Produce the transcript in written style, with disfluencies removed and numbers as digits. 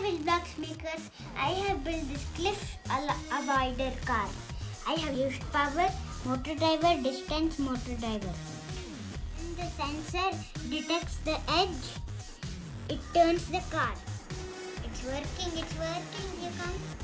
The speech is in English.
Villblocks makers, I have built this cliff avoider car. I have used power, motor driver, distance, motor driver. When the sensor detects the edge, it turns the car. It's working, you come.